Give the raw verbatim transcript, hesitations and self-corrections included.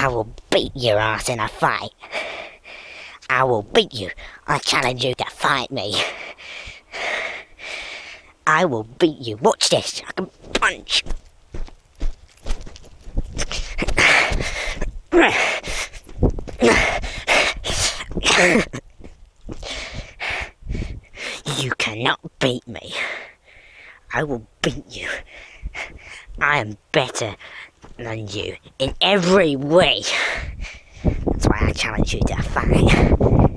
I will beat your ass in a fight. I will beat you. I challenge you to fight me. I will beat you. Watch this. I can punch. You cannot beat me. I will beat you. I am better than you in every way. That's why I challenge you to a fight.